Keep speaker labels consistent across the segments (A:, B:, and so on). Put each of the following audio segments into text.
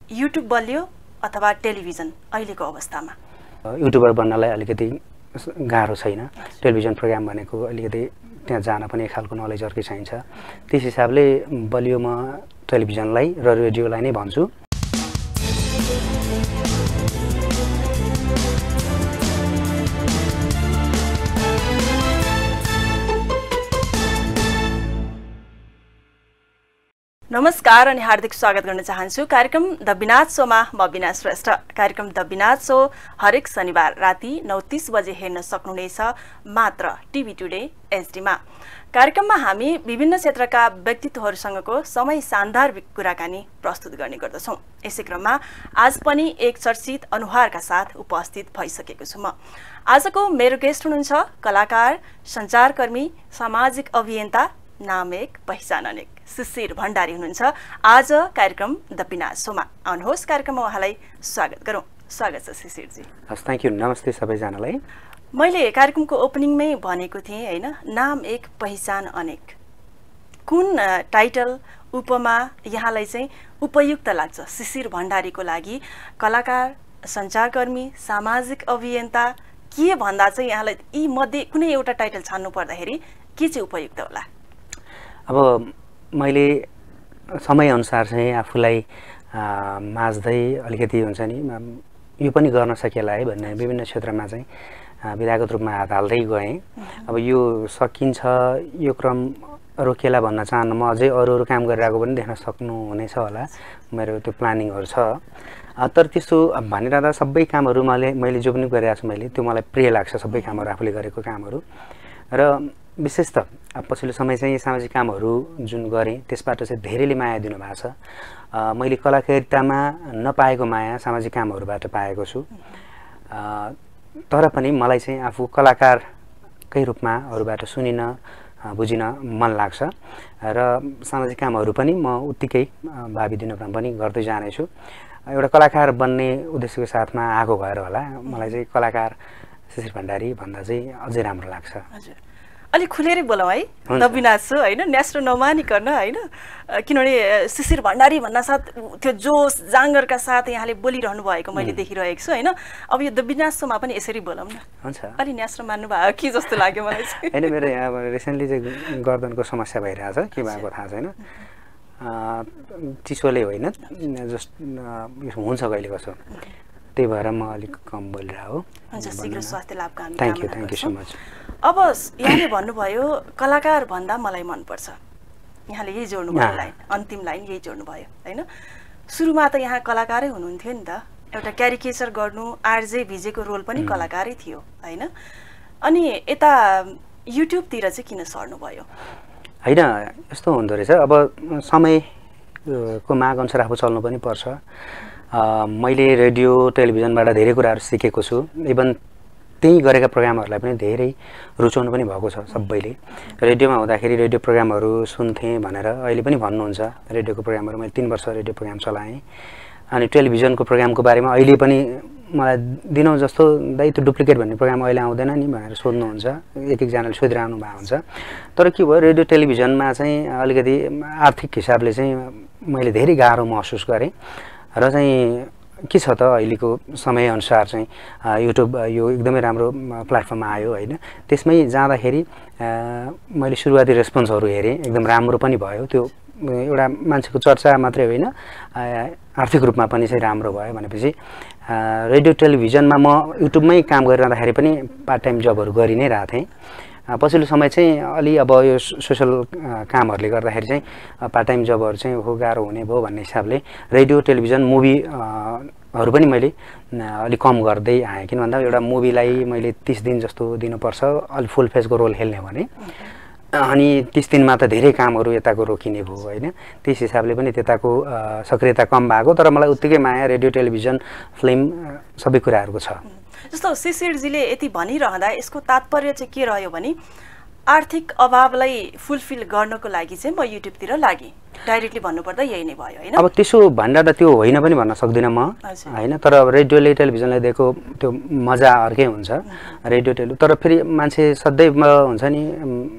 A: YouTube बलियो अथवा television अहिलेको अवस्थामा?
B: युट्युबर बन्नलाई अलिकति गाह्रो छैन। टेलिभिजन प्रोग्राम भनेको अलिकति त्यहाँ जान पनि एक खालको नलेज अर्कै चाहिन्छ। त्यस हिसाबले बलियो म टेलिभिजनलाई र रेडियोलाई नै भन्छु।
A: नमस्कार अनि हार्दिक स्वागत गर्न चाहन्छु कार्यक्रम द विनाद शोमा। म बिना श्रेष्ठ। कार्यक्रम द विनाद शो हरेक शनिबार राति 9:30 बजे हेर्न सक्नुहुनेछ मात्र टिभी टुडे एचडीमा। कार्यक्रममा हामी विभिन्न क्षेत्रका व्यक्तित्वहरूसँगको समय सान्दार कुराकानी प्रस्तुत गर्ने गर्दछौँ। यसै क्रममा आज पनि एक चर्चित अनुहारका साथ उपस्थित भइसकेको छु म। आजको मेरो गेस्ट हुनुहुन्छ कलाकार, सञ्चारकर्मी, सामाजिक अभियन्ता, नाम एक पहिचान अनेक शिशिर भण्डारी हुनुहुन्छ आज कार्यक्रम द विनाद शोमा। आउनुहोस् कार्यक्रममा उहाँलाई स्वागत गरौँ। स्वागत छ शिशिरजी।
B: हस्, थ्याङ्क यू। नमस्ते सबैजनालाई।
A: मैले कार्यक्रमको ओपनिङमै भनेको थिएँ होइन, नाम एक पहिचान अनेक। कुन टाइटल उपमा यहाँलाई चाहिँ उपयुक्त लाग्छ शिशिर भण्डारीको लागि? कलाकार, सञ्चारकर्मी, सामाजिक अभियन्ता, के भन्दा चाहिँ यहाँलाई यी मध्ये कुनै एउटा टाइटल छान्नु पर्दाखेरि के चाहिँ उपयुक्त होला?
B: अब मैले समयअनुसार चाहिँ आफूलाई माझ्दै अलिकति हुन्छ नि यो पनि गर्न सकिएला है भन्ने विभिन्न क्षेत्रमा चाहिँ विधागत रूपमा हात हाल्दै गएँ। अब यो सकिन्छ, यो क्रम रोकिएला भन्न चाहन्न। म अझै अरू काम गरिरहेको पनि देख्न सक्नुहुनेछ होला। मेरो त्यो प्लानिङहरू छ। तर त्यस्तो भनिरहँदा सबै कामहरू मैले जो पनि गरिरहेको छु मैले त्यो मलाई प्रिय लाग्छ। सबै कामहरू आफूले गरेको कामहरू र विशेष त पछिल्लो समय चाहिँ सामाजिक कामहरू जुन गरेँ त्यसबाट चाहिँ धेरैले माया दिनुभएको छ। मैले कलाकारितामा नपाएको माया सामाजिक कामहरूबाट पाएको छु। तर पनि मलाई चाहिँ आफू कलाकारकै रूपमा अरूबाट सुनिन बुझिन मन लाग्छ र सामाजिक कामहरू पनि म उत्तिकै भावी दिनमा पनि गर्दै जानेछु। एउटा कलाकार बन्ने उद्देश्यको साथमा आएको भएर होला मलाई चाहिँ कलाकार शिशिर भण्डारी भन्दा चाहिँ अझै राम्रो लाग्छ।
A: हजुर, अलिक खुलेरै बोलौँ है, द विनाद शो होइन, न्यास्रो नमानिकन होइन। किनभने शिशिर भण्डारी भन्न साथ त्यो जोस जाँगरका साथ यहाँले बोलिरहनु भएको मैले देखिरहेको छु होइन। अब यो द विनाद शोमा पनि यसरी बोलौँ न।
B: हुन्छ,
A: अलि न्यास्रो मान्नु भयो कि जस्तो लाग्यो मलाई चाहिँ।
B: होइन, मेरो यहाँ रिसेन्टली चाहिँ गर्दनको समस्या भइरहेछ, के भएको थाहा छैन। चिसोले होइन, जस्ट हुन्छ कहिले कसो, त्यही भएर म अलिक कम बोलिरहेको हो।
A: हुन्छ, शीघ्र स्वास्थ्य लाभका हामी
B: थ्याङ्क यू सो मच।
A: अब यहाँले भन्नुभयो कलाकार भन्दा मलाई मनपर्छ, यहाँले यही जोड्नु भयो लाइन, अन्तिम लाइन यही जोड्नु भयो होइन। सुरुमा त यहाँ कलाकारै हुनुहुन्थ्यो नि त, एउटा क्यारिकेचर गर्नु, आरजे भिजेको रोल पनि कलाकारै थियो होइन। अनि यता युट्युबतिर चाहिँ किन सर्नु भयो?
B: होइन, यस्तो हुँदो रहेछ। अब समयको माग अनुसार आफू चल्नु पनि पर्छ। मैले रेडियो टेलिभिजनबाट धेरै कुराहरू सिकेको छु। इभन त्यही गरेका प्रोग्रामहरूलाई पनि धेरै रुचाउनु पनि भएको छ सबैले। रेडियोमा हुँदाखेरि रेडियो प्रोग्रामहरू सुन्थेँ भनेर अहिले पनि भन्नुहुन्छ। रेडियोको प्रोग्रामहरू मैले 3 वर्ष रेडियो प्रोग्राम चलाएँ। अनि टेलिभिजनको प्रोग्रामको बारेमा अहिले पनि मलाई दिनौँ जस्तो दाइ त्यो डुप्लिकेट भन्ने प्रोग्राम अहिले आउँदैन नि भनेर सोध्नुहुन्छ, एकजनाले सोधिरहनु भएको हुन्छ। तर के भयो, रेडियो टेलिभिजनमा चाहिँ अलिकति आर्थिक हिसाबले चाहिँ मैले धेरै गाह्रो महसुस गरेँ र चाहिँ के छ त अहिलेको समयअनुसार चाहिँ युट्युब यो एकदमै राम्रो प्लेटफर्ममा आयो होइन। त्यसमै जाँदाखेरि मैले सुरुवाती रेस्पोन्सहरू हेरेँ, एकदम राम्रो पनि भयो। त्यो एउटा मान्छेको चर्चा मात्रै होइन, आर्थिक रूपमा पनि चाहिँ राम्रो भयो। भनेपछि रेडियो टेलिभिजनमा म युट्युबमै काम गरिरहँदाखेरि पनि पार्ट टाइम जबहरू गरि नै रहेको थिएँ। पछिल्लो समय चाहिँ अलि अब यो सोसल कामहरूले गर्दाखेरि चाहिँ पार्ट टाइम जबहरू चाहिँ गाह्रो हुने भयो भन्ने हिसाबले रेडियो टेलिभिजन मुभीहरू पनि मैले अलिक कम गर्दै आएँ। किन भन्दा एउटा मुभीलाई मैले 30 दिन जस्तो दिनुपर्छ अलि फुल फेजको रोल खेल्ने भने, अनि 30 दिनमा त धेरै कामहरू यताको रोकिने भयो होइन। त्यस हिसाबले पनि त्यताको सक्रियता कम भएको, तर मलाई उत्तिकै माया रेडियो टेलिभिजन फिल्म सबै कुराहरूको छ।
A: जस्तो शिशिरजीले यति भनिरहँदा यसको तात्पर्य चाहिँ के रह्यो भने आर्थिक अभावलाई फुलफिल गर्नको लागि चाहिँ म युट्युबतिर लागेँ, डाइरेक्टली भन्नुपर्दा यही नै भयो होइन।
B: अब त्यसो भन्दा त त्यो होइन पनि भन्न सक्दिनँ म होइन। तर अब रेडियोले टेलिभिजनलाई दिएको त्यो मजा अर्कै हुन्छ रेडियो टेलिभिजन। तर फेरि मान्छे सधैँ हुन्छ नि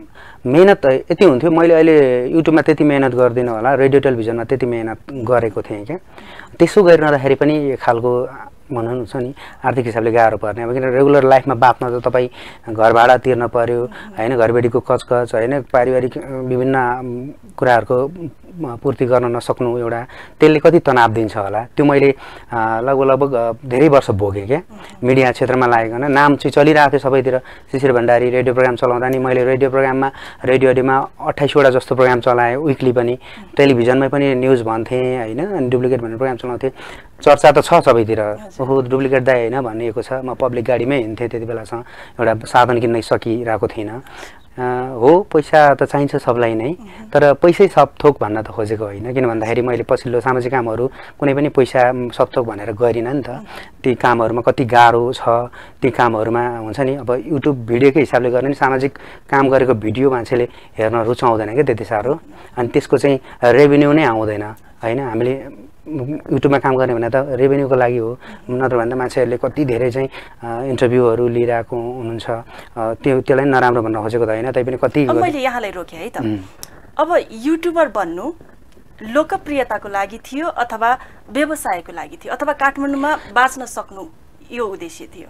B: मेहनत यति हुन्थ्यो मैले अहिले युट्युबमा त्यति मेहनत गर्दिनँ होला रेडियो टेलिभिजनमा त्यति मेहनत गरेको थिएँ क्या त्यसो गरिरहँदाखेरि पनि एक खालको भनौँ नि आर्थिक हिसाबले गाह्रो पर्ने अब किन रेगुलर लाइफमा बाँच्न त तपाईँ घर भाडा तिर्न पर्यो होइन घरबेटीको कचकच होइन पारिवारिक विभिन्न कुराहरूको पूर्ति गर्न नसक्नु एउटा त्यसले कति तनाव दिन्छ होला त्यो मैले लगभग धेरै वर्ष भोगेँ क्या मिडिया क्षेत्रमा लागेको नाम चाहिँ चलिरहेको थियो सबैतिर शिशिर भण्डारी रेडियो प्रोग्राम चलाउँदा नि मैले रेडियो प्रोग्राममा रेडियो अडियोमा 28वटा जस्तो प्रोग्राम चलाएँ विकली पनि टेलिभिजनमै पनि न्युज भन्थेँ होइन अनि डुप्लिकेट भन्ने प्रोग्राम चलाउँथेँ चर्चा त छ सबैतिर ओहो डुप्लिकेट दाइ होइन भनिएको छ म पब्लिक गाडीमै हिँड्थेँ त्यति बेलासम्म एउटा साधन किन्न सकिरहेको थिइनँ हो पैसा त चाहिन्छ सबलाई नै तर पैसै सब थोक भन्न त खोजेको होइन किन भन्दाखेरि मैले पछिल्लो सामाजिक कामहरू कुनै पनि पैसा सब थोक भनेर गरिनँ नि त ती कामहरूमा कति गाह्रो छ ती कामहरूमा हुन्छ नि अब युट्युब भिडियोकै हिसाबले गर्ने नि सामाजिक काम गरेको भिडियो मान्छेले हेर्न रुचाउँदैन क्या त्यति साह्रो अनि त्यसको चाहिँ रेभेन्यू नै आउँदैन होइन हामीले युट्युबमा काम गर्ने भने त रेभेन्यूको लागि हो नत्र भन्दा मान्छेहरूले कति धेरै चाहिँ इन्टरभ्यूहरू लिइरहेको हुनुहुन्छ त्यसलाई नराम्रो भन्न खोजेको त होइन तैपनि कति
A: मैले यहाँलाई रोकेँ है त अब युट्युबर बन्नु लोकप्रियताको लागि थियो अथवा व्यवसायको लागि थियो अथवा काठमाडौँमा बाँच्न सक्नु यो उद्देश्य थियो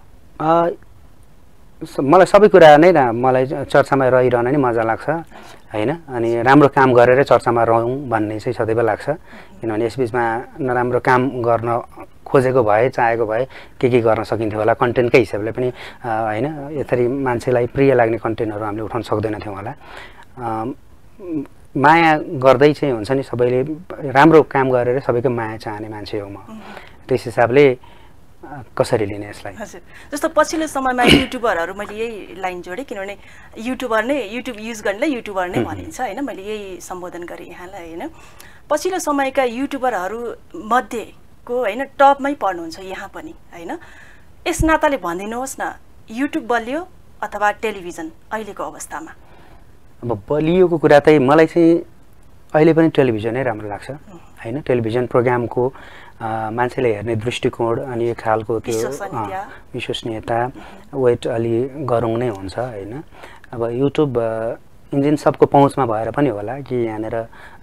B: मलाई सबै कुरा नै मलाई चर्चामा रहिरहन नै मजा लाग्छ होइन अनि राम्रो काम गरेर चर्चामा रहौँ भन्ने चाहिँ सदैव लाग्छ किनभने यसबिचमा नराम्रो काम गर्न खोजेको भए चाहेको भए के गर्न सकिन्थ्यो होला कन्टेन्टकै हिसाबले पनि होइन यसरी मान्छेलाई प्रिय लाग्ने कन्टेन्टहरू हामीले उठाउन सक्दैनथ्यौँ होला माया गर्दै चाहिँ हुन्छ नि सबैले राम्रो काम गरेर सबैको माया चाहने मान्छे हो म त्यस हिसाबले कसरी लिने यसलाई
A: हजुर जस्तो पछिल्लो समयमा युट्युबरहरू मैले यही लाइन जोडेँ किनभने युट्युबर नै युट्युब युज गर्नेलाई युट्युबर नै भनिन्छ होइन मैले यही सम्बोधन गरेँ यहाँलाई होइन पछिल्लो समयका युट्युबरहरू मध्येको होइन टपमै पर्नुहुन्छ यहाँ पनि होइन यस नाताले भनिदिनुहोस् न युट्युब बलियो अथवा टेलिभिजन अहिलेको अवस्थामा
B: अब बलियोको कुरा चाहिँ मलाई चाहिँ अहिले पनि टेलिभिजनै राम्रो लाग्छ होइन टेलिभिजन प्रोग्रामको मान्छेले हेर्ने दृष्टिकोण अनि एक खालको त्यो विश्वसनीयता वेट अलि गरौँ नै हुन्छ होइन अब युट्युब इन्जिन सबको पहुँचमा भएर पनि होला कि यहाँनिर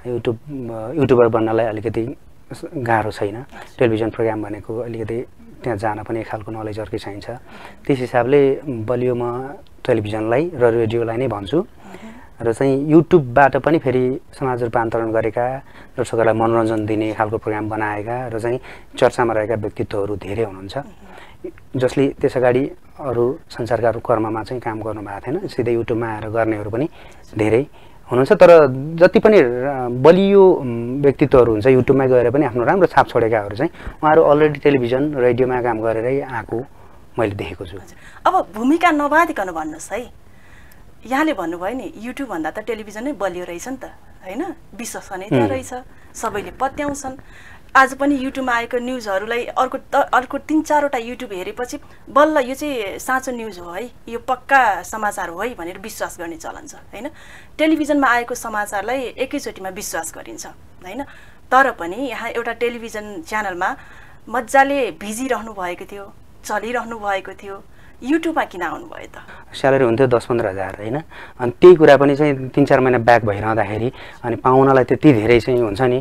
B: युट्युबर बन्नलाई अलिकति गाह्रो छैन टेलिभिजन प्रोग्राम भनेको अलिकति त्यहाँ जान पनि एक खालको नलेज अर्कै चाहिन्छ त्यस हिसाबले बलियो म टेलिभिजनलाई र रेडियोलाई नै भन्छु र चाहिँ युट्युबबाट पनि फेरि समाज रूपान्तरण गरेका दर्शकहरूलाई मनोरञ्जन दिने खालको प्रोग्राम बनाएका र चाहिँ चर्चामा रहेका व्यक्तित्वहरू धेरै हुनुहुन्छ जसले त्यस अगाडि अरू संसारका कर्ममा चाहिँ काम गर्नुभएको थिएन सिधै युट्युबमा आएर गर्नेहरू पनि धेरै हुनुहुन्छ तर जति पनि बलियो व्यक्तित्वहरू हुन्छ युट्युबमा गएर पनि आफ्नो राम्रो छाप छोडेकाहरू चाहिँ उहाँहरू अलरेडी टेलिभिजन रेडियोमा काम गरेरै आएको मैले देखेको छु
A: अब भूमिका नबाधिकन भन्नुहोस् है यहाँले भन्नुभयो नि युट्युब भन्दा त टेलिभिजन नै बलियो रहेछ नि त होइन विश्वसनीयता रहेछ सबैले पत्याउँछन् आज पनि युट्युबमा आएको न्युजहरूलाई अर्को 3-4वटा युट्युब हेरेपछि बल्ल यो चाहिँ साँचो न्युज हो है यो पक्का समाचार हो है भनेर विश्वास गर्ने चलन छ होइन टेलिभिजनमा आएको समाचारलाई एकैचोटिमा विश्वास गरिन्छ होइन तर पनि यहाँ एउटा टेलिभिजन च्यानलमा मजाले भिजिरहनु भएको थियो चलिरहनु भएको थियो युट्युबमा किन आउनुभयो त
B: स्यालेरी हुन्थ्यो 10-15 हजार होइन अनि त्यही कुरा पनि चाहिँ 3-4 महिना ब्याक भइरहँदाखेरि अनि पाउनलाई त्यति धेरै चाहिँ हुन्छ नि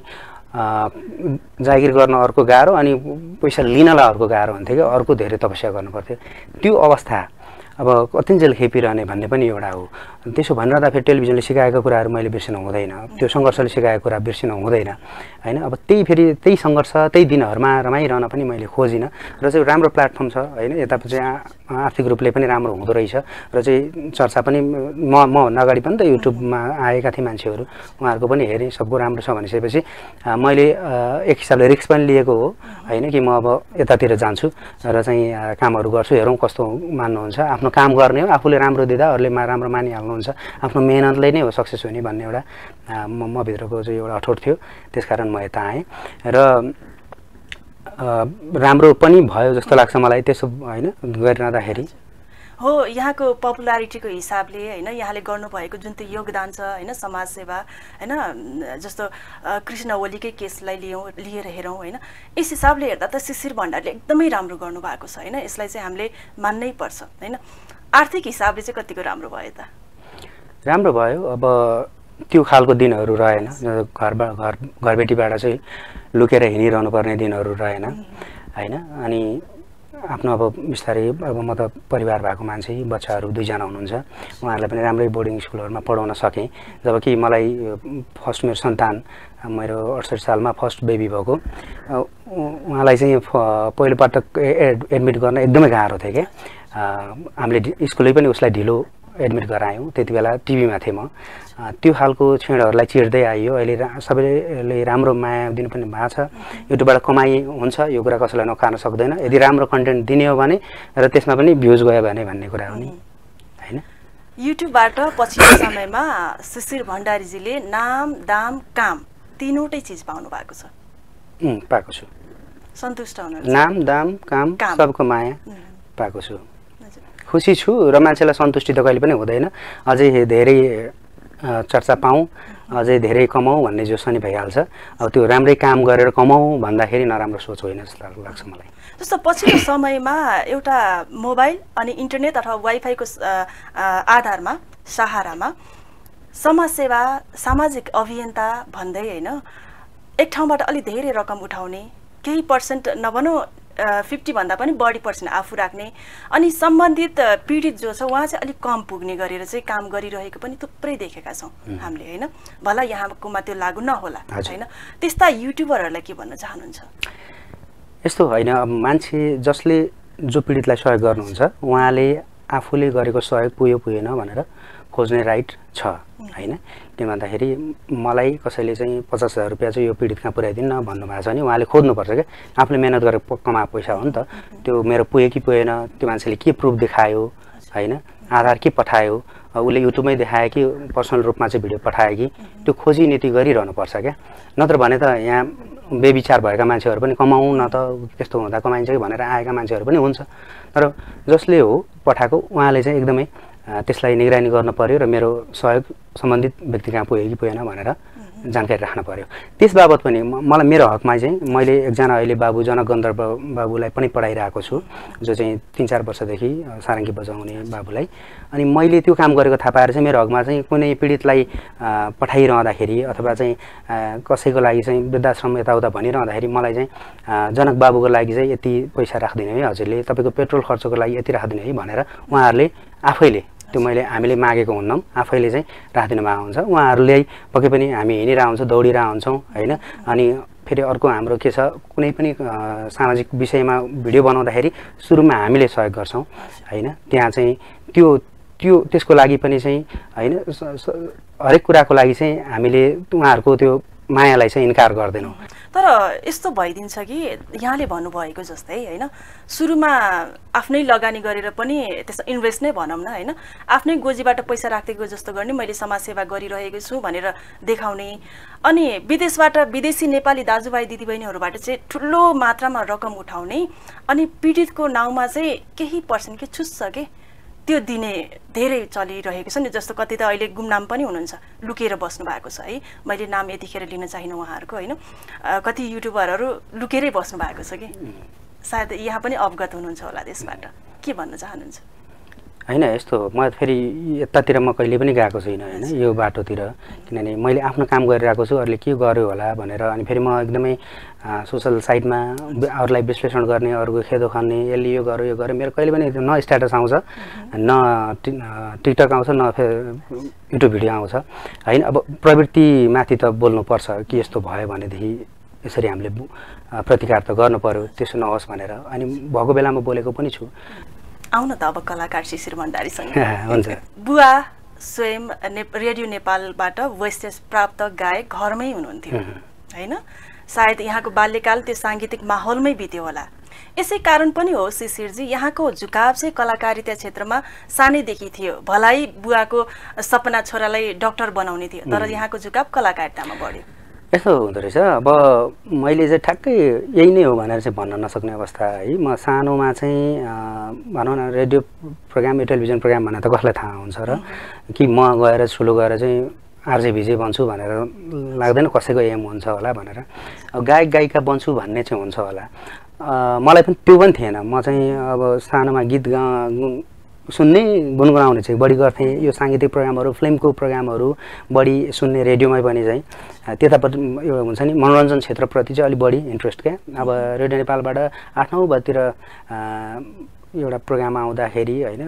B: जागिर गर्न अर्को गाह्रो अनि पैसा लिनलाई अर्को गाह्रो हुन्थ्यो कि अर्को धेरै तपस्या गर्नुपर्थ्यो त्यो अवस्था अब कतिन्जेल खेपिरहने भन्ने पनि एउटा हो त्यसो भनिरहँदा फेरि टेलिभिजनले सिकाएको कुराहरू मैले बिर्सिनु हुँदैन त्यो सङ्घर्षले सिकाएको कुरा बिर्सिनु हुँदैन होइन अब त्यही फेरि त्यही सङ्घर्ष त्यही दिनहरूमा रमाइरहन पनि मैले खोजिनँ र चाहिँ राम्रो प्लेटफर्म छ होइन यता चाहिँ आर्थिक रूपले पनि राम्रो हुँदो रहेछ र चाहिँ चर्चा पनि म अगाडि पनि त युट्युबमा आएका थिए मान्छेहरू उहाँहरूको पनि हेरेँ सबको राम्रो छ भनिसकेपछि मैले एक हिसाबले रिस्क पनि लिएको हो होइन कि म अब यतातिर जान्छु र चाहिँ कामहरू गर्छु हेरौँ कस्तो मान्नुहुन्छ आफ्नो काम गर्ने हो आफूले राम्रो दिँदा अरूले राम्रो मानिहाल्नुहुन्छ आफ्नो मेहनतले नै हो सक्सेस हुने भन्ने एउटा म भित्रको चाहिँ एउटा अठोट थियो त्यसकारण म यता आएँ र राम्रो पनि भयो जस्तो लाग्छ मलाई त्यसो होइन गरिरहँदाखेरि
A: हो यहाँको पपुलारिटीको हिसाबले होइन यहाँले गर्नुभएको जुन त्यो योगदान छ होइन समाजसेवा होइन जस्तो कृष्ण ओलीकै केसलाई लिएर हेरौँ होइन यस हिसाबले हेर्दा त शिशिर भण्डारीले एकदमै राम्रो गर्नुभएको छ होइन यसलाई चाहिँ हामीले मान्नै पर्छ होइन आर्थिक हिसाबले चाहिँ कतिको राम्रो भयो त
B: राम्रो भयो। अब त्यो खालको दिनहरू रहेन, घरबेटीबाट चाहिँ लुकेर हिँडिरहनु पर्ने दिनहरू रहेन होइन। अनि आफ्नो अब बिस्तारै अब म त परिवार भएको मान्छे, बच्चाहरू 2 जना हुनुहुन्छ, उहाँहरूलाई पनि राम्रै बोर्डिङ स्कुलहरूमा पढाउन सकेँ। जबकि मलाई फर्स्ट मेरो सन्तान मेरो 68 सालमा फर्स्ट बेबी भएको, उहाँलाई चाहिँ पहिलोपटक एडमिट गर्न एकदमै गाह्रो थियो क्या। हामीले स्कुलै पनि उसलाई ढिलो एडमिट गरायौँ, त्यति बेला टिभीमा थिएँ म। त्यो खालको क्षणहरूलाई चिर्दै आइयो। अहिले सबैले राम्रो माया दिनु पनि भएको छ। युट्युबबाट कमाइ हुन्छ, यो कुरा कसैलाई नकार्न सक्दैन। यदि राम्रो कन्टेन्ट दिने हो भने र त्यसमा पनि भ्युज गयो भने भन्ने कुरा हो नि होइन।
A: युट्युबबाट पछिल्लो समयमा शिशिर भण्डारीजीले नाम, दाम, काम तीनवटै चिज पाउनु भएको छ।
B: पाएको छु।
A: सन्तुष्ट हुनुहुन्छ?
B: नाम, दाम, काम सबको माया पाएको छु। खुसी छु र मान्छेलाई सन्तुष्टि त कहिले पनि हुँदैन। अझै धेरै चर्चा पाऊँ, अझै धेरै कमाउँ भन्ने जो शनि भइहाल्छ। अब त्यो राम्रै काम गरेर कमाउँ भन्दाखेरि नराम्रो सोच होइन जस्तो लाग्छ मलाई।
A: जस्तो पछिल्लो समयमा एउटा मोबाइल अनि इन्टरनेट अथवा वाइफाईको आधारमा सहारामा समाजसेवा, सामाजिक अभियन्ता भन्दै होइन, एक ठाउँबाट अलि धेरै रकम उठाउने, केही पर्सेन्ट नभनौँ 50 भन्दा पनि बढी पर्सेन्ट आफू राख्ने, अनि सम्बन्धित पीडित जो छ उहाँ चाहिँ अलिक कम पुग्ने गरेर चाहिँ काम गरिरहेको पनि थुप्रै देखेका छौँ हामीले होइन। भला यहाँकोमा त्यो लागु नहोला होइन, त्यस्ता युट्युबरहरूलाई के भन्न चाहनुहुन्छ?
B: यस्तो होइन, अब मान्छे जसले जो पीडितलाई सहयोग गर्नुहुन्छ उहाँले आफूले गरेको सहयोग पुगेन भनेर खोज्ने राइट छ होइन। किन भन्दाखेरि मलाई कसैले चाहिँ 50,000 रुपियाँ चाहिँ यो पीडित कहाँ पुर्याइदिनु भन्नुभएको छ भने उहाँले खोज्नुपर्छ क्या। आफूले मेहनत गरेर कमाएको पैसा हो नि त। त्यो मेरो पुगे कि पुगेन, त्यो मान्छेले के प्रुफ देखायो होइन, आधार के पठायो, उसले युट्युबमै देखायो कि पर्सनल रूपमा चाहिँ भिडियो पठायो कि, त्यो खोजी नीति गरिरहनुपर्छ क्या। नत्र भने त यहाँ बेविचार भएका मान्छेहरू पनि कमाउँ न त त्यस्तो हुँदा कमाइन्छ कि भनेर आएका मान्छेहरू पनि हुन्छ। तर जसले हो पठाएको उहाँले चाहिँ एकदमै त्यसलाई निगरानी गर्न पर्यो र मेरो सहयोग सम्बन्धित व्यक्ति कहाँ पुग्यो कि पुगेन भनेर जानकारी राख्न पर्यो। त्यस बाबत पनि मलाई मेरो हकमा चाहिँ मैले एकजना अहिले बाबु जनक गन्धर्व बाबुलाई पनि पढाइरहेको छु, जो चाहिँ 3-4 वर्षदेखि सारङ्गी बजाउने बाबुलाई। अनि मैले त्यो काम गरेको थाहा पाएर चाहिँ मेरो हकमा चाहिँ कुनै पीडितलाई पठाइरहँदाखेरि अथवा चाहिँ कसैको लागि चाहिँ वृद्धाश्रम यताउता भनिरहँदाखेरि मलाई चाहिँ जनक बाबुको लागि चाहिँ यति पैसा राखिदिनु है हजुरले, तपाईँको पेट्रोल खर्चको लागि यति राखिदिनु है भनेर उहाँहरूले आफैले, त्यो हामीले मागेको हुन्नौँ, आफैले चाहिँ राखिदिनु भएको हुन्छ। उहाँहरूले पक्कै पनि हामी हिँडिरहेको हुन्छौँ, दौडिरहेको हुन्छौँ होइन। अनि फेरि अर्को हाम्रो के छ, कुनै पनि सामाजिक विषयमा भिडियो बनाउँदाखेरि सुरुमा हामीले सहयोग गर्छौँ होइन। त्यहाँ चाहिँ त्यसको लागि पनि चाहिँ होइन, हरेक कुराको लागि चाहिँ हामीले उहाँहरूको त्यो मायालाई चाहिँ इन्कार गर्दैनौँ।
A: तर यस्तो भइदिन्छ कि यहाँले भन्नुभएको जस्तै होइन, सुरुमा आफ्नै लगानी गरेर पनि त्यसमा इन्भेस्ट नै भनौँ न होइन, आफ्नै गोजीबाट पैसा राखेको जस्तो गर्ने, मैले समाजसेवा गरिरहेको छु भनेर देखाउने, अनि विदेशबाट विदेशी नेपाली दाजुभाइ दिदीबहिनीहरूबाट चाहिँ ठुलो मात्रामा रकम उठाउने, अनि पीडितको नाउँमा चाहिँ केही पर्सेन्ट के छुस्छ के त्यो दिने धेरै चलिरहेको छ नि। जस्तो कति त अहिले गुमनाम पनि हुनुहुन्छ, लुकेर बस्नु भएको छ है, मैले नाम यतिखेर लिन चाहिनँ उहाँहरूको होइन। कति युट्युबरहरू लुकेरै बस्नु भएको छ कि, सायद यहाँ पनि अवगत हुनुहुन्छ होला त्यसबाट, के भन्न चाहनुहुन्छ?
B: होइन यस्तो म फेरि यतातिर म कहिले पनि गएको छुइनँ होइन, यो बाटोतिर, किनभने मैले आफ्नो काम गरिरहेको छु, अरूले के गर्यो होला भनेर। अनि फेरि म एकदमै सोसल साइटमा अरूलाई विश्लेषण गर्ने, अरूको खेदो खन्ने, यसले यो गर्यो यो गर्यो, मेरो कहिले पनि न स्ट्याटस आउँछ, न टिकटक आउँछ, न युट्युब भिडियो आउँछ होइन। अब प्रवृत्तिमाथि त बोल्नुपर्छ कि यस्तो भयो भनेदेखि यसरी हामीले प्रतिकार त गर्नु पर्यो, त्यसो नहोस् भनेर। अनि भएको बेलामा बोलेको पनि छु।
A: आउन त अब कलाकार शिशिर भण्डारीसँग।
B: हुन्छ।
A: बुवा स्वयं रेडियो नेपालबाट वेस्टेज प्राप्त गायक घरमै हुनुहुन्थ्यो होइन, सायद यहाँको बाल्यकाल त्यो साङ्गीतिक माहौलमै बित्यो होला। यसै कारण पनि हो शिशिरजी, यहाँको झुकाव चाहिँ कलाकारिता क्षेत्रमा सानैदेखि थियो। भलाइ बुवाको सपना छोरालाई डक्टर बनाउने थियो, तर यहाँको झुकाव कलाकारितामा बढ्यो।
B: यस्तो हुँदो रहेछ। अब मैले चाहिँ ठ्याक्कै यही नै हो भनेर चाहिँ भन्न नसक्ने अवस्था है। म सानोमा चाहिँ भनौँ न रेडियो प्रोग्राम, टेलिभिजन प्रोग्राम भनेर त कसलाई थाहा हुन्छ र, कि म गएर ठुलो गएर चाहिँ आरजे भिजे बन्छु भनेर लाग्दैन, कसैको एम हुन्छ होला भनेर। अब गायक गायिका बन्छु भन्ने चाहिँ हुन्छ होला, मलाई पनि त्यो पनि थिएन। म चाहिँ अब सानोमा गीत सुन्ने गुनगुनाउने चाहिँ बढी गर्थेँ। यो साङ्गीतिक प्रोग्रामहरू फिल्मको प्रोग्रामहरू बढी सुन्ने रेडियोमै पनि चाहिँ त्यतापट्टि यो हुन्छ नि मनोरञ्जन क्षेत्रप्रति चाहिँ अलिक बढी इन्ट्रेस्ट क्या। अब रेडियो नेपालबाट 8-9 बजीतिर एउटा प्रोग्राम आउँदाखेरि होइन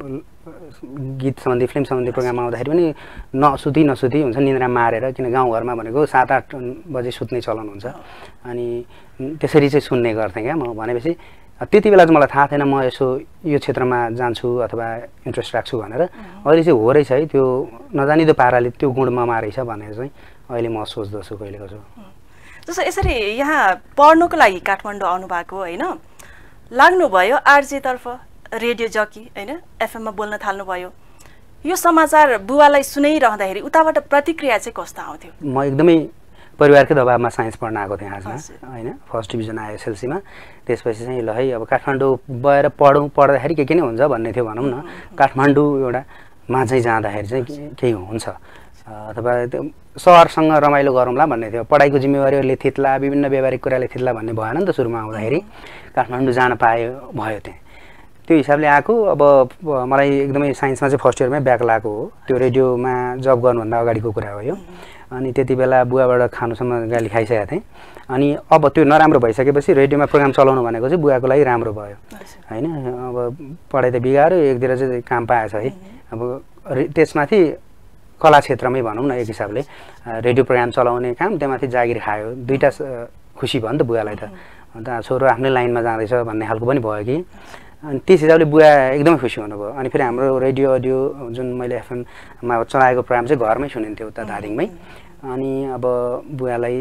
B: गीत सम्बन्धी फिल्म सम्बन्धी प्रोग्राम आउँदाखेरि पनि नसुती हुन्छ निन्द्रा मारेर, किन गाउँघरमा भनेको 7-8 बजे सुत्ने चलन हुन्छ। अनि त्यसरी चाहिँ सुन्ने गर्थेँ क्या म। भनेपछि त्यति बेला चाहिँ मलाई थाहा थिएन म यसो यो क्षेत्रमा जान्छु अथवा इन्ट्रेस्ट राख्छु भनेर। अहिले चाहिँ हो रहेछ है, त्यो नजानिदो पाराले त्यो गुण ममा रहेछ भनेर चाहिँ अहिले म सोच्दछु कहिलेको छु।
A: जस्तो यसरी यहाँ पढ्नुको लागि काठमाडौँ आउनुभएको होइन, लाग्नुभयो आरजेतर्फ, रेडियो जकी होइन, एफएममा बोल्न थाल्नुभयो। यो समाचार बुवालाई सुनाइरहँदाखेरि उताबाट प्रतिक्रिया चाहिँ कस्तो आउँथ्यो?
B: म एकदमै परिवारकै दबाबमा साइन्स पढ्न आएको थिएँ आजमा होइन। फर्स्ट डिभिजन आयो एसएलसीमा। त्यसपछि चाहिँ ल है अब काठमाडौँ गएर पढ्दाखेरि के नै हुन्छ भन्ने थियो भनौँ न। काठमाडौँ एउटामा चाहिँ जाँदाखेरि चाहिँ केही हुन्छ अथवा त्यो सहरसँग रमाइलो गरौँला भन्ने थियो। पढाइको जिम्मेवारीहरूले थित्ला, विभिन्न व्यावहारिक कुराले थित्ला भन्ने भएन नि त सुरुमा आउँदाखेरि। काठमाडौँ जान भयो त्यहाँ त्यो हिसाबले आएको। अब मलाई एकदमै साइन्समा चाहिँ फर्स्ट इयरमै ब्याक लागेको हो। त्यो रेडियोमा जब गर्नुभन्दा अगाडिको कुरा हो यो। अनि त्यति बेला बुवाबाट खानुसम्म गाली खाइसकेको थिएँ। अनि अब त्यो नराम्रो भइसकेपछि रेडियोमा प्रोग्राम चलाउनु भनेको चाहिँ बुवाको लागि राम्रो भयो होइन। अब पढाइ त बिगाऱ्यो, एकतिर चाहिँ काम पाएछ है। अब त्यसमाथि कला क्षेत्रमै भनौँ न एक हिसाबले रेडियो प्रोग्राम चलाउने काम, त्यहाँमाथि जागिर खायो। दुईवटा खुसी भयो नि त बुवालाई त। अन्त छोरो आफ्नै लाइनमा जाँदैछ भन्ने खालको पनि भयो कि। अनि त्यस हिसाबले बुवा एकदमै खुसी हुनुभयो। अनि फेरि हाम्रो रेडियो अडियो जुन मैले एफएममा चलाएको प्रोग्राम चाहिँ घरमै सुनिन्थ्यो उता धादिङमै। अनि अब बुवालाई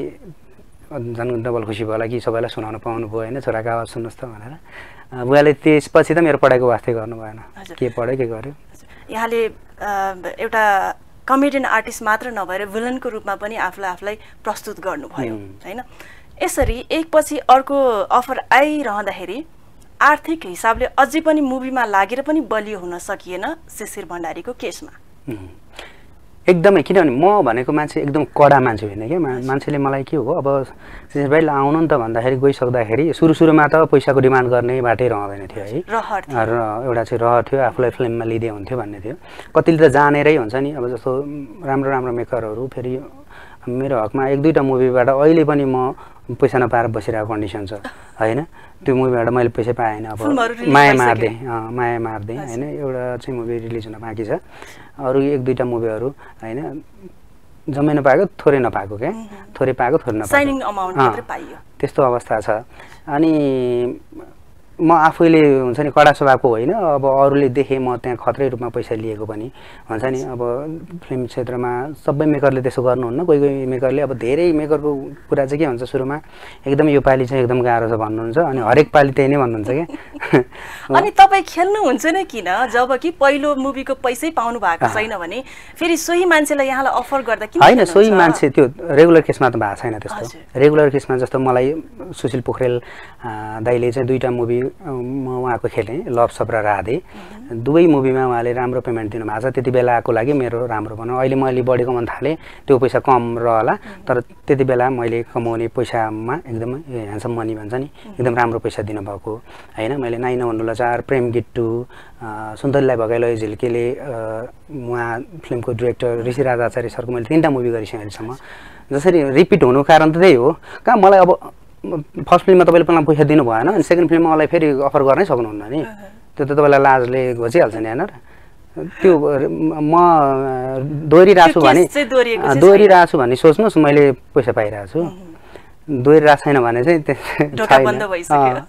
B: झन् डबल खुसी भयो होला कि सबैलाई सुनाउन पाउनु भयो होइन, छोराको आवाज सुन्नुहोस् त भनेर। बुवाले त्यसपछि त मेरो पढाइको वास्ते गर्नु भएन, के पढ्यो के गर्यो।
A: यहाँले एउटा कमेडियन आर्टिस्ट मात्र नभएर भिलनको रूपमा पनि आफूलाई प्रस्तुत गर्नुभयो होइन। यसरी एकपछि अर्को अफर आइरहँदाखेरि आर्थिक हिसाबले अझै पनि मुभीमा लागेर पनि बलियो हुन सकिएन शिशिर भण्डारीको केसमा।
B: एकदमै, किनभने म भनेको मान्छे एकदम कडा मान्छे होइन क्या। मान्छेले मलाई के हो अब शिशिर भाइले आउनु नि त भन्दाखेरि गइसक्दाखेरि सुरुमा त पैसाको डिमान्ड गर्ने बाटै रहँदैन थियो है। र एउटा चाहिँ रहर थियो, आफूलाई फिल्ममा लिँदै हुन्थ्यो भन्ने थियो। कतिले त जानेरै हुन्छ नि। अब जस्तो राम्रो मेकरहरू फेरि मेरो हकमा 1-2टा मुभीबाट अहिले पनि म पैसा नपाएर बसिरहेको कन्डिसन छ होइन। त्यो मुभीबाट मैले पैसा पाएन। अब माया मार्दै होइन, एउटा चाहिँ मुभी रिलिज हुन बाँकी छ। अरू 1-2टा मुभीहरू होइन जम्मै नपाएको, थोरै नपाएको क्या, थोरै पाएको थोरै नपाएको त्यस्तो अवस्था छ। अनि म आफैले हुन्छ नि कडा स्वभावको होइन। अब अरूले देखेँ म त्यहाँ खत्रै रूपमा पैसा लिएको पनि हुन्छ नि। अब फिल्म क्षेत्रमा सबै मेकरले त्यसो गर्नुहुन्न। कोही मेकरले अब धेरै मेकरको कुरा चाहिँ के हुन्छ सुरुमा एकदम यो पालि चाहिँ एकदम गाह्रो छ भन्नुहुन्छ। अनि हरेक पालि त्यही नै भन्नुहुन्छ क्या।
A: अनि तपाईँ खेल्नुहुन्छ नै किन जब कि पहिलो मुभीको पैसै पाउनु भएको छैन भने फेरि सोही मान्छेलाई यहाँलाई अफर गर्दा किन
B: होइन? सोही मान्छे त्यो रेगुलर केसमा त भएको छैन त्यस्तो। रेगुलर केसमा जस्तो मलाई सुशील पोखरेल दाइले चाहिँ 2टा मुभी म उहाँको खेलेँ, लभ सपरा राधे। दुवै मुभीमा उहाँले राम्रो पेमेन्ट दिनुभएको छ। त्यति बेलाको लागि मेरो राम्रो भनौँ। अहिले मैले बढी कमाउन थालेँ, त्यो पैसा कम रहला, तर त्यति बेला मैले कमाउने पैसामा एकदमै ह्यान्डसम मनी भन्छ नि, एकदम राम्रो पैसा दिनुभएको होइन। मैले 9 प्रेम गिट्टु, सुन्तलीलाई भगाइलयो झिल्केले, उहाँ फिल्मको डिरेक्टर ऋषिराज आचार्य सरको मैले 3टा मुभी गरिसकेँ अहिलेसम्म। जसरी रिपिट हुनुको कारण त त्यही हो। कहाँ मलाई अब फर्स्ट फिल्ममा तपाईँले पहिला पैसा दिनु भएन, अनि सेकेन्ड फिल्ममा मलाई फेरि अफर गर्नै सक्नुहुन्न नि। त्यो त तपाईँलाई लाजले घोचिहाल्छ नि होइन। त्यो म दोहोरिरहेको छु भने सोच्नुहोस् मैले पैसा पाइरहेको छु। दोहोरिरहेको छैन भने चाहिँ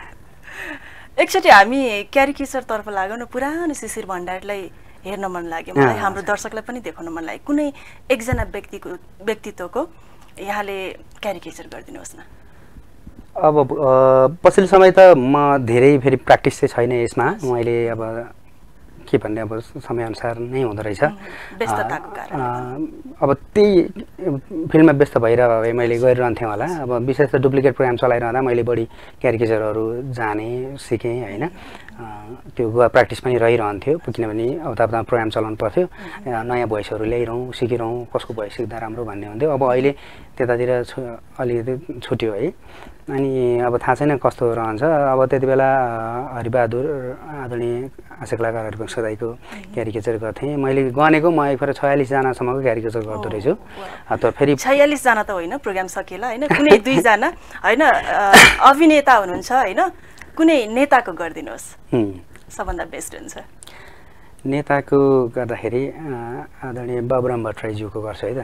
A: एकचोटि हामी क्यारिकेचरतर्फ लाग्यो न। पुरानो शिशिर भण्डारीलाई हेर्न मन लाग्यो मलाई, हाम्रो दर्शकलाई पनि देखाउन मन लाग्यो। कुनै एकजना व्यक्तित्वको यहाँले क्यारिकेचर गरिदिनुहोस् न।
B: अब पछिल्लो समय त म धेरै फेरि प्र्याक्टिस चाहिँ छैन यसमा। मैले अब के भन्ने अब समयअनुसार नै हुँदो रहेछ
A: व्यस्तताको कारण।
B: अब त्यही फिल्ममा व्यस्त भएर मैले गरिरहन्थेँ होला। अब विशेष त डुप्लिकेट प्रोग्राम चलाइरहँदा मैले बढी क्यारिकेचरहरू जाने सिकेँ होइन। त्यो प्र्याक्टिस पनि रहिरहन्थ्यो, किनभने हप्ता प्रोग्राम चलाउनु पर्थ्यो। नयाँ भोइसहरू ल्याइरहँ, सिकिरहँ, कसको भोइस सिक्दा राम्रो भन्ने हुन्थ्यो। अब अहिले त्यतातिर अलिकति छुट्यो है। अनि अब थाहा छैन कस्तो रहन्छ। अब त्यति बेला हरिबहादुर आदरणीय हास्य कलाकार हरिवंश दाइको क्यारिकेचर गर्थेँ मैले। गनेको म एकखेर 46 जनासम्मको क्यारिकेचर गर्दो रहेछु। तर फेरि
A: 46 जना त होइन, प्रोग्राम सकिएला होइन, कुनै 2 जना होइन अभिनेता हुनुहुन्छ होइन, कुनै नेताको गरिदिनुहोस् सबभन्दा बेस्ट हुन्छ।
B: नेताको गर्दाखेरि आदरणीय बाबुराम भट्टराईज्यूको गर्छु है त।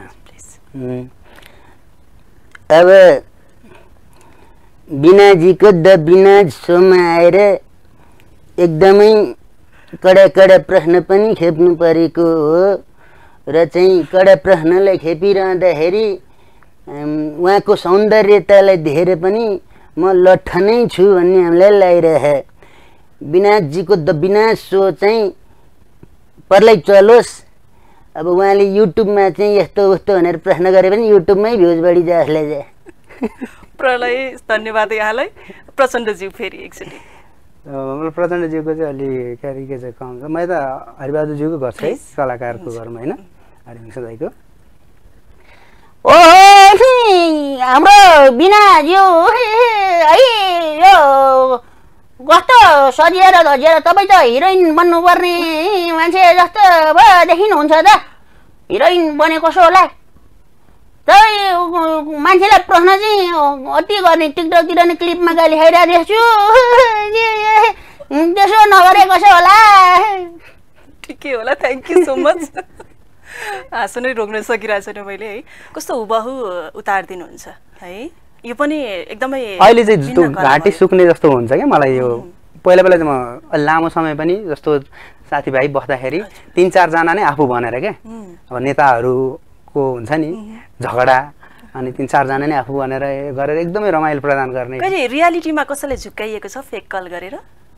C: अब बिनाजीको द बिनाज सोमा आएर एकदमै कडा प्रश्न पनि खेप्नु परेको हो र चाहिँ कडा प्रश्नलाई खेपिरहँदाखेरि उहाँको सौन्दर्यतालाई देखेर पनि म लट्ठनै छु भन्ने हामीलाई लागिरहे। विनाशजीको द विनाश सो चाहिँ पर्लै चलोस्। अब उहाँले युट्युबमा चाहिँ यस्तो उस्तो भनेर प्रश्न गरे पनि युट्युबमै भ्युज बढी जाए जसले जाए।
A: प्रलय धन्यवाद यहाँलाई। प्रचण्डज्यू फेरि एकचोटि।
B: प्रचण्डज्यूको चाहिँ अलि क्यारिकेचर कम छ। मैले त हरिबहादुरज्यूको गर्छु है कलाकारको घरमा होइन, हरिवंश दाइको।
C: ओहो हाम्रो बिनाज्यू है यो कस्तो सजिएर धजिएर तपाईँ त हिरोइन बन्नुपर्ने मान्छे जस्तो भयो देखिनुहुन्छ त। हिरोइन बने कसो होला? तपाईँ मान्छेलाई प्रश्न चाहिँ अति गर्ने टिकटकतिर नि क्लिपमा गाली खाइरहेको देख्छु। त्यसो नगरे कसो होला?
A: ठिकै होला, थ्याङ्क यू सो मच। हाँसो नै रोक्न सकिरहेको छैन मैले है। कस्तो हुबहु उतारिदिनुहुन्छ है, यो पनि एकदमै।
B: अहिले चाहिँ जस्तो घाँटी सुक्ने जस्तो हुन्छ क्या मलाई यो। पहिला चाहिँ म लामो समय पनि जस्तो साथीभाइ बस्दाखेरि 3-4 जना नै आफू भनेर क्या। अब नेताहरूको हुन्छ नि झगडा, अनि 3-4 जना नै आफू भनेर गरेर एकदमै रमाइलो प्रदान गर्ने।
A: कहिले रियालिटीमा कसैले झुक्काइएको छ फेक कल गरेर?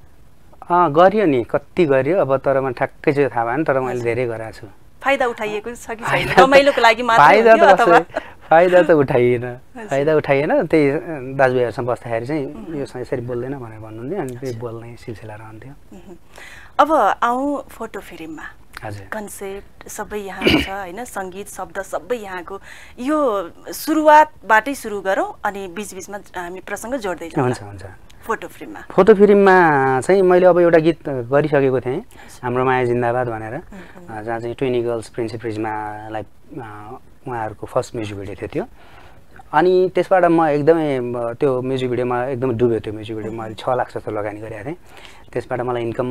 B: गरियो नि, कति गरियो अब, तर म ठ्याक्कै चाहिँ थाहा भएन, तर मैले धेरै गरेको छु।
A: फाइदा उठाइएको छ कि छैन? रमाइलोको लागि मात्र हो अथवा?
B: फाइदा त उठाइएन, फाइदा उठाइएन। त्यही दाजुभाइहरूसँग बस्दाखेरि चाहिँ यो यसरी बोल्दैन भनेर भन्नुहुन्थ्यो, अनि त्यही बोल्ने सिलसिला रहन्थ्यो।
A: अब आउँ फोटो फिल्ममा।
B: हजुर,
A: कन्सेप्ट सबै यहाँ छ होइन, सङ्गीत शब्द सबै यहाँको। यो सुरुवातबाटै सुरु गरौँ अनि बिचबिचमा हामी प्रसङ्ग जोड्दै जाउँ।
B: हुन्छ हुन्छ।
A: फोटो फिल्ममा
B: चाहिँ मैले अब एउटा गीत गरिसकेको थिएँ, हाम्रो माया जिन्दाबाद भनेर, जहाँ चाहिँ ट्विनी गर्ल्स प्रिन्सिप रिजमालाई उहाँहरूको फर्स्ट म्युजिक भिडियो थियो त्यो। अनि त्यसबाट म एकदमै त्यो म्युजिक भिडियोमा एकदमै डुब्यो। त्यो म्युजिक भिडियोमा मैले 6 लाख जस्तो लगानी गरेको थिएँ। त्यसबाट मलाई इन्कम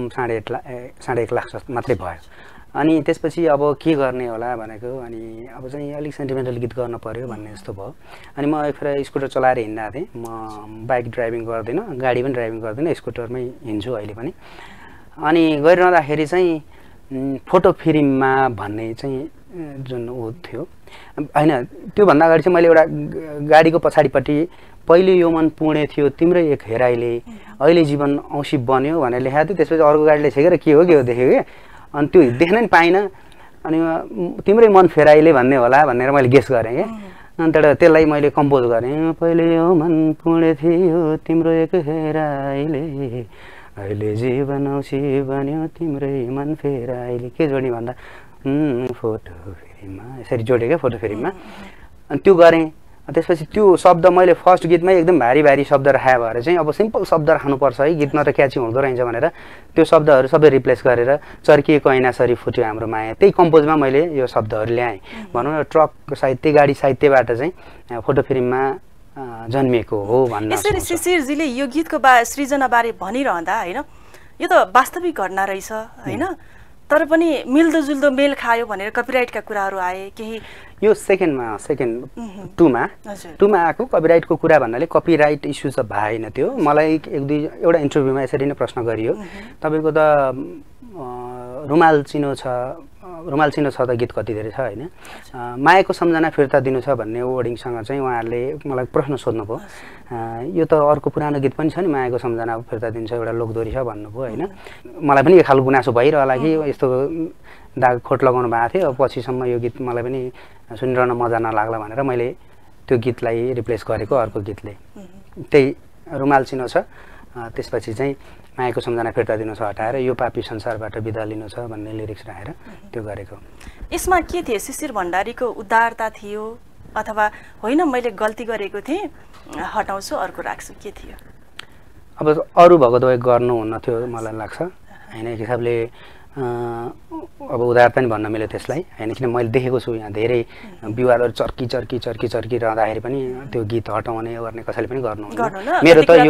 B: 1.5 लाख जस्तो मात्रै भयो। अनि त्यसपछि अब के गर्ने होला भनेको, अनि अब चाहिँ अलिक सेन्टिमेन्टल गीत गर्न पर्यो भन्ने जस्तो भयो। अनि म एकखेर स्कुटर चलाएर हिँड्दा थिएँ। म बाइक ड्राइभिङ गर्दिनँ, गाडी पनि ड्राइभिङ गर्दिनँ, स्कुटरमै हिँड्छु अहिले पनि। अनि गरिरहँदाखेरि चाहिँ फोटो फिल्ममा भन्ने चाहिँ जुन ऊ थियो होइन, त्योभन्दा अगाडि चाहिँ मैले एउटा गाडीको पछाडिपट्टि पहिले यो मन पुणे थियो तिम्रै एक हेराइले अहिले जीवन औँसी बन्यो भनेर लेखाएको थियो। त्यसपछि अर्को गाडीले छेकेर के हो देखेँ क्या। अनि त्यो देख्न नि पाइनँ। अनि तिम्रै मन फेराइले भन्ने होला भनेर मैले गेस गरेँ क्या। अनि त्यहाँबाट त्यसलाई मैले कम्पोज गरेँ। पहिले यो मन पुणे थियो तिम्रो एक हेराइले अहिले जीवन औँसी बन्यो तिम्रै मन फेराइले। के जोड्ने भन्दा फोटो फिल्ममा यसरी जोडेँ क्या, फोटो फिल्ममा। अनि त्यो गरेँ। त्यसपछि त्यो शब्द मैले फर्स्ट गीतमै एकदम भारी भारी शब्द राखे भएर चाहिँ अब सिम्पल शब्द राख्नुपर्छ है, गीतमा त क्याची हुँदो रहेछ भनेर त्यो शब्दहरू सबै रिप्लेस गरेर चर्किएको ऐनासरी फुट्यो हाम्रो माया, त्यही कम्पोजमा मैले यो शब्दहरू ल्याएँ। भनौँ न ट्रक साहित्य, गाडी साहित्यबाट चाहिँ फोटो फिल्ममा जन्मिएको हो भन्न।
A: यसरी शिशिरजीले यो गीतको सृजनाबारे भनिरहँदा होइन, यो त वास्तविक घटना रहेछ होइन, तर पनि मिल्दोजुल्दो मेल खायो भनेर कपिराइटका कुराहरू आए केही।
B: यो सेकेन्ड टूमा आएको कपिराइटको कुरा भन्नाले कपिराइट इस्यु त भएन। त्यो मलाई एउटा इन्टरभ्यूमा यसरी नै प्रश्न गरियो, तपाईँको त रुमाल चिनो छ त गीत कति धेरै छ होइन, मायाको सम्झना फिर्ता दिनु छ भन्ने वर्डिङसँग चाहिँ उहाँहरूले मलाई प्रश्न सोध्नुभयो। यो त अर्को पुरानो गीत पनि छ नि, मायाको सम्झना फिर्ता दिन्छ एउटा लोकदोरी छ भन्नुभयो होइन। मलाई पनि एक खालको गुनासो भइरहला कि यस्तो दाग खोट लगाउनु भएको थियो, पछिसम्म यो गीत मलाई पनि सुनिरहन मजा नलाग्ला भनेर मैले त्यो गीतलाई रिप्लेस गरेको अर्को गीतले। त्यही रुमाल चिनो छ, त्यसपछि चाहिँ मायाको सम्झना फिर्ता दिनु छ हटाएर यो पापी संसारबाट बिदा लिनु छ भन्ने लिरिक्स राखेर त्यो गरेको।
A: यसमा के थियो? शिशिर भण्डारीको उदारता थियो अथवा होइन मैले गल्ती गरेको थिएँ हटाउँछु अर्को राख्छु के थियो?
B: अब अरू भगदय गर्नुहुन्न थियो मलाई लाग्छ होइन। एक हिसाबले अब उदाहरण पनि भन्न मिल्यो त्यसलाई होइन, किन मैले देखेको छु यहाँ धेरै विवादहरू चर्की रहँदाखेरि पनि त्यो गीत हटाउने गर्ने कसैले पनि गर्नुहुन्न। मेरो त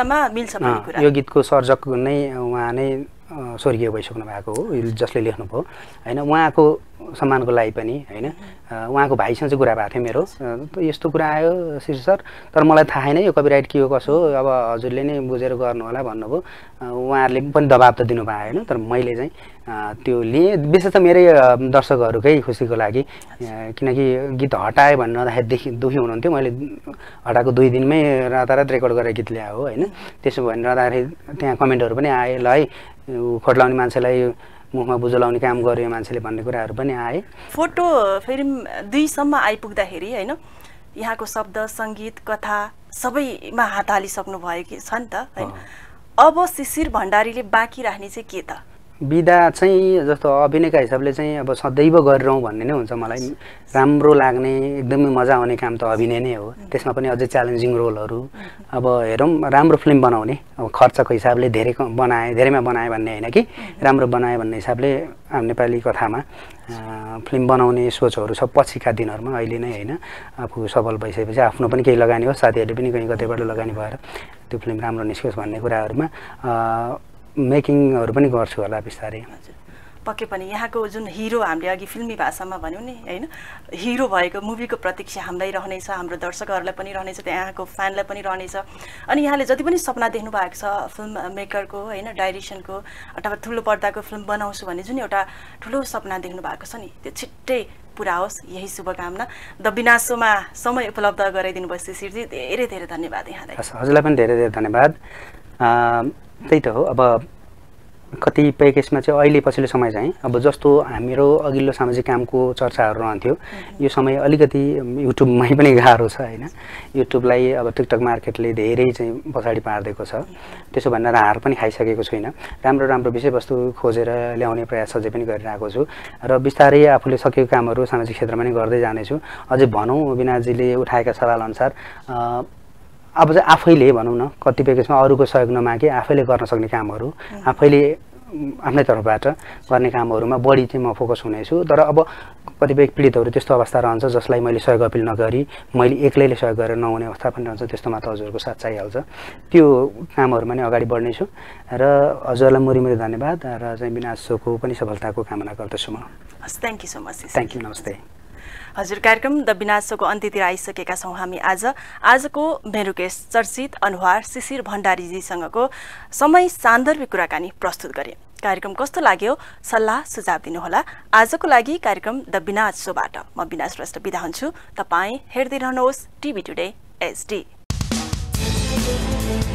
B: यो गीतको सर्जक नै उहाँ नै स्वर्गीय भइसक्नु भएको हो जसले लेख्नुभयो होइन। उहाँको सम्मानको लागि पनि होइन, उहाँको भाइसँग चाहिँ कुरा भएको थियो मेरो, यस्तो कुरा आयो श्री सर, तर मलाई थाहा छैन यो कपिराइट के हो कसो हो, अब हजुरले नै बुझेर गर्नु होला भन्नुभयो। उहाँहरूले पनि दबाब त दिनु पाएन, तर मैले चाहिँ त्यो लिएँ विशेष त मेरै दर्शकहरूकै खुसीको लागि, किनकि गीत हटाएँ भन्नुहुँदाखेरि दुखी हुनुहुन्थ्यो। मैले हटाएको 2 दिनमै रातारात रेकर्ड गरेर गीत ल्याएको होइन। त्यसो भनिरहँदाखेरि त्यहाँ कमेन्टहरू पनि आए, ल है खोटलाउने मान्छेलाई मुखमा बुझो लाउने काम गर्यो मान्छेले भन्ने कुराहरू पनि आए।
A: फोटो फिल्म 2 सम्म आइपुग्दाखेरि होइन यहाँको शब्द सङ्गीत कथा सबैमा हात हालिसक्नु भएको छ नि त होइन। अब शिशिर भण्डारीले बाँकी राख्ने चाहिँ के त?
B: विधा चाहिँ जस्तो अभिनयका हिसाबले चाहिँ अब सदैव गरिरहँ भन्ने नै हुन्छ मलाई। राम्रो लाग्ने एकदमै मजा आउने काम त अभिनय नै हो, त्यसमा पनि अझै च्यालेन्जिङ रोलहरू। अब हेरौँ राम्रो फिल्म बनाउने, अब खर्चको हिसाबले धेरैमा बनाएँ भन्ने होइन कि राम्रो बनाएँ भन्ने हिसाबले नेपाली कथामा फिल्म बनाउने सोचहरू छ पछिका दिनहरूमा। अहिले नै होइन आफू सफल भइसकेपछि आफ्नो पनि केही लगानी होस्, साथीहरूले पनि कहीँ कतैबाट लगानी भएर त्यो फिल्म राम्रो निस्कोस् भन्ने कुराहरूमा मेकिङहरू पनि गर्छु होला बिस्तारै।
A: पक्कै पनि यहाँको जुन हिरो हामीले अघि फिल्मी भाषामा भन्यौँ नि होइन, हिरो भएको मुभीको प्रतीक्षा हामीलाई रहनेछ, हाम्रो दर्शकहरूलाई पनि रहनेछ, यहाँको फ्यानलाई पनि रहनेछ। अनि यहाँले जति पनि सपना देख्नु भएको छ फिल्म मेकरको होइन, डाइरेक्सनको अथवा ठुलो पर्दाको फिल्म बनाउँछु भन्ने जुन एउटा ठुलो सपना देख्नु भएको छ नि, त्यो छिट्टै पुरा होस् यही शुभकामना। द विनाशोमा समय उपलब्ध गराइदिनु भयो शिशिरजी, धेरै धेरै धन्यवाद यहाँलाई।
B: हजुरलाई पनि धेरै धेरै धन्यवाद। त्यही त हो, अब कतिपय केसमा चाहिँ अहिले पछिल्लो समय चाहिँ अब जस्तो हाम्रो अघिल्लो सामाजिक कामको चर्चाहरू रहन्थ्यो, यो समय अलिकति युट्युबमै पनि गाह्रो छ होइन। युट्युबलाई अब टिकटक मार्केटले धेरै चाहिँ पछाडि पारिदिएको छ, त्यसो भनेर हार पनि खाइसकेको छुइनँ। राम्रो राम्रो विषयवस्तु खोजेर ल्याउने प्रयास अझै पनि गरिरहेको छु र बिस्तारै आफूले सकेको कामहरू सामाजिक क्षेत्रमा नै गर्दै जानेछु। अझै भनौँ विनाशजीले उठाएका सवालअनुसार अब चाहिँ आफैले भनौँ न कतिपय केसमा अरूको सहयोग नमागे आफैले गर्न सक्ने कामहरू आफैले आफ्नै तर्फबाट गर्ने कामहरूमा बढी चाहिँ म फोकस हुनेछु। तर अब कतिपय पीडितहरू त्यस्तो अवस्था रहन्छ जसलाई मैले सहयोग अपिल नगरी मैले एक्लैले सहयोग गरेर नहुने अवस्था पनि रहन्छ, त्यस्तोमा त हजुरको साथ चाहिहाल्छ। त्यो कामहरूमा नै अगाडि बढ्नेछु र हजुरलाई मुरी धन्यवाद र चाहिँ विनाश सोको पनि सफलताको कामना गर्दछु म।
A: Thank you so much.
B: Thank you, नमस्ते।
A: हजुर, कार्यक्रम द विनाश सोको अन्त्यतिर आइसकेका छौँ हामी। आजको मेरो गेस्ट चर्चित अनुहार शिशिर भण्डारीजीसँगको समय सान्दर्भिक कुराकानी प्रस्तुत गरे। कार्यक्रम कस्तो लाग्यो सल्लाह सुझाव दिनुहोला। आजको लागि कार्यक्रम द विनाश सोबाट म विनाश श्रेष्ठ बिदा हुन्छु। तपाईँ हेर्दै रहनुहोस् टिभी टुडे HD।